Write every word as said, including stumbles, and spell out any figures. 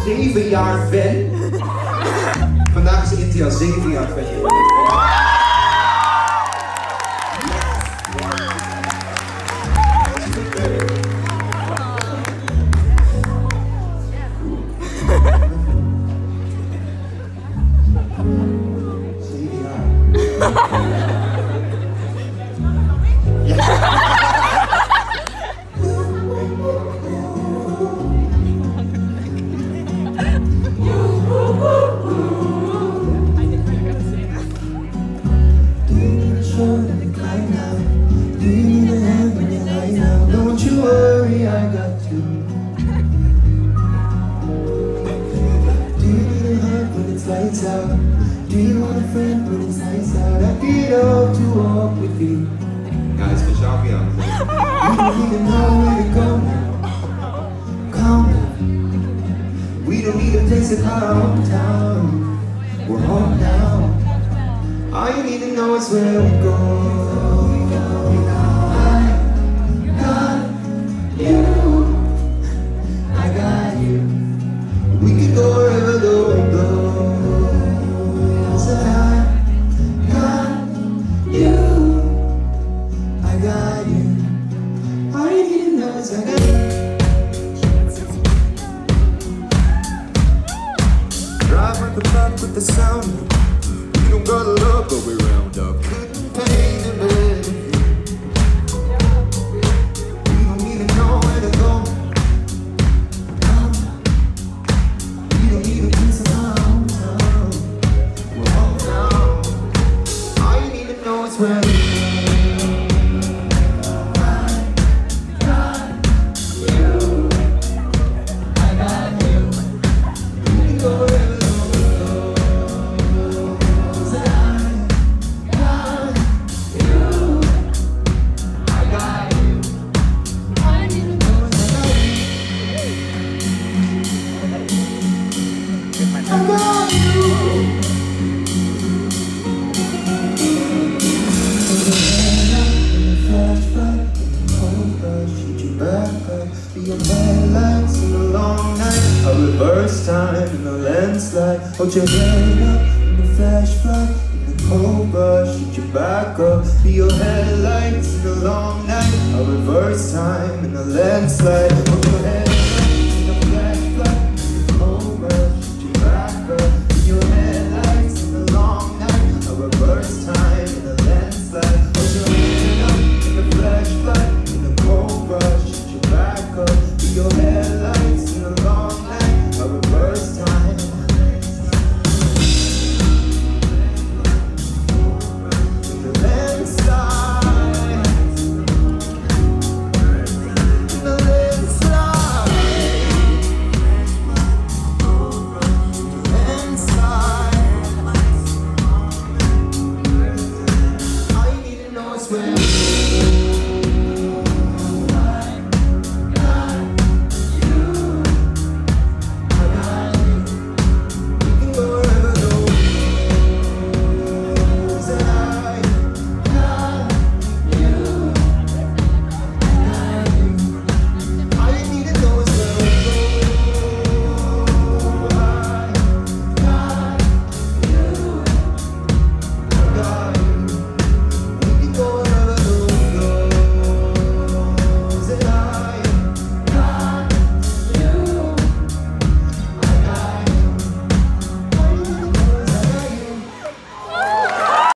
zeven jaar fan. Vandaag is Intia zeven jaar fan. Zeven jaar. Don't you worry, I got you. Do you need a hug when it's lights out? Do you want a friend when it's nights out? I get up to walk with you. Guys, good job, yeah. We don't need to know where to go now. Calm down. We don't need a place in our hometown. We're home now. All you need to know is where we go. Drive at the back with the sound. We don't gotta look, but we round up. Couldn't paint a melody. We don't need to know where to go. Come. We don't need a piece of our hometown. We're home now. All you need to know is where we go. Your headlights in the long night, a reverse time in the landslide. Hold your head up in the flash flood, in the cold brush, shoot your back up. Be your headlights in the long night, a reverse time in the landslide. Hold your head